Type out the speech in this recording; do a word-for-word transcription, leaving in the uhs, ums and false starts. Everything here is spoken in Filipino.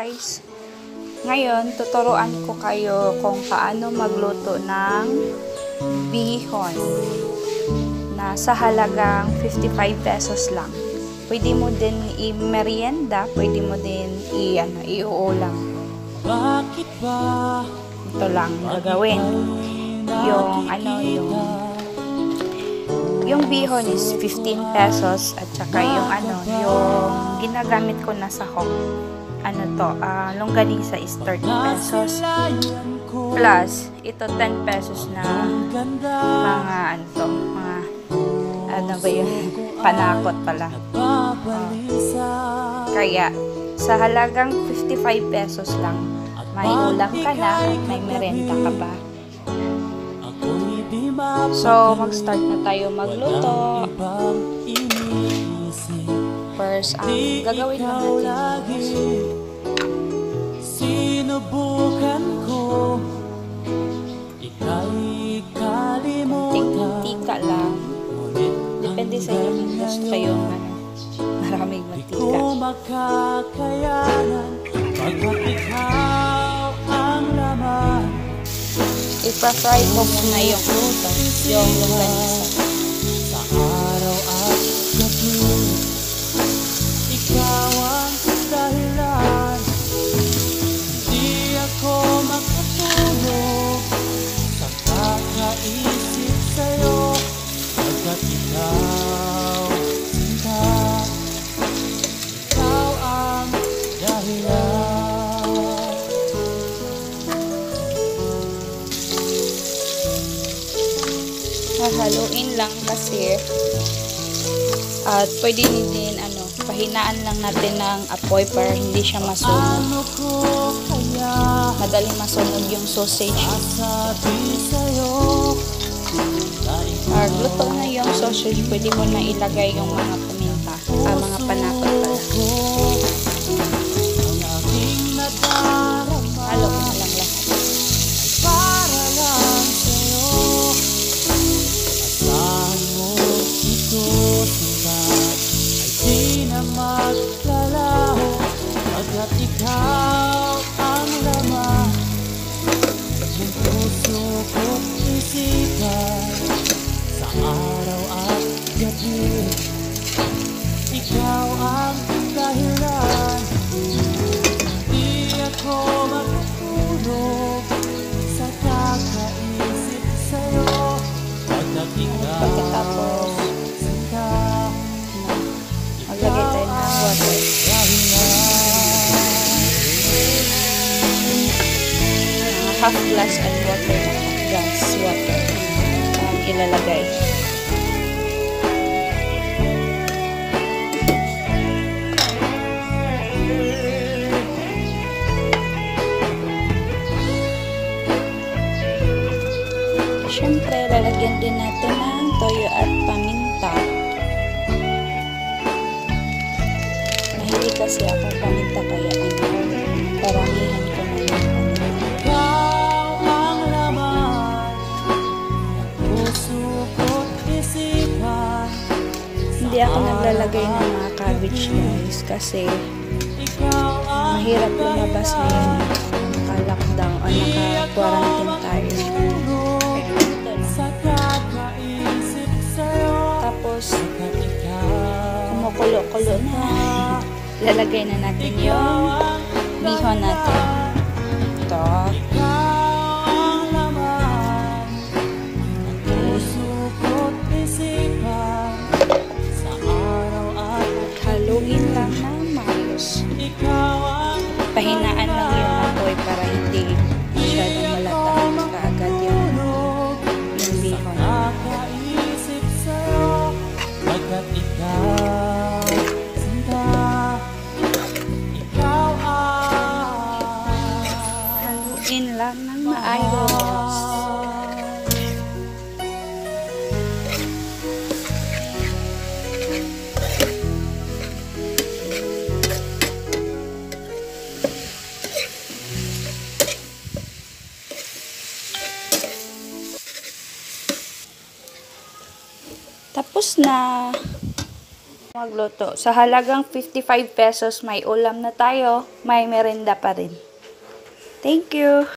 guys! Ngayon, tuturuan ko kayo kung paano magluto ng bihon na sa halagang fifty-five pesos lang. Pwede mo din i-merienda, pwede mo din i ano, iuulam. Bakit ba ito lang gagawin. Yung ano, yung yung bihon is fifteen pesos at saka yung ano, yung ginagamit ko na sahog. Ano to, uh, longganisa is thirty pesos. Plus, ito ten pesos na mga ano to, mga ano ba yun? Panakot pala. Uh, kaya, sa halagang fifty-five pesos lang, may ulam ka na at may merenda ka pa. So, mag-start na tayo magluto. First, ang gagawin na natin sinubukan ko ika'y kalimutan. Mantika lang. Depende sa inyo kung gusto kayong ano, maraming mantika. Di ko makakayanan pagkat ikaw ang laman. Ipa-fry mo muna yung luto, yung longganisa. Sa araw at gabi, ikaw ang dahilan. Hindi ako makatulog sa kakaisip sa'yo, pagkat ikaw, sinta, ikaw ang dahilan. Hahaluin lang kasi at pwede din ano, pahinaan lang natin ng apoy para hindi siya masunog. Madaling masunog yung sausage. Pag luto na yung sausage, pwede mo na ilagay yung mga paminta, ah, mga panakot pala. Halo mo na lang lahat. Maglalaho pagkat ikaw ang laman ng puso ko't isipan. Sa araw at gabi, ikaw ang dahilan. Di ako makatulog sa kakaisip sa'yo, pagkat ikaw sinta. Maglagay tayo ng water. Uh, half glass and water. Glass water. Um, ilalagay. Siyempre, lalagyan din natin ng toyo at paminta. Hindi kasi ako paminta kaya ano, paramihan ko na yung ano. Ikaw ang laman ng puso ko't isipan. Hindi ako naglalagay ng mga cabbage guys kasi mahirap lumabas ngayon. Naka-lockdown o naka-quarantine tayo. Tapos kumukulo-kulo na. Lalagay na natin yung bihon natin. Ito. Haluin lang ng maayos. Pahinaan lang yung apoy para hindi masyadong malata kaagad yung, yung bihon. Pagkat ikaw, sinta, ikaw ang haluin lang ng maayos. Tapos na. Magluto. Sa halagang fifty-five pesos, may ulam na tayo. May merenda pa rin. Thank you!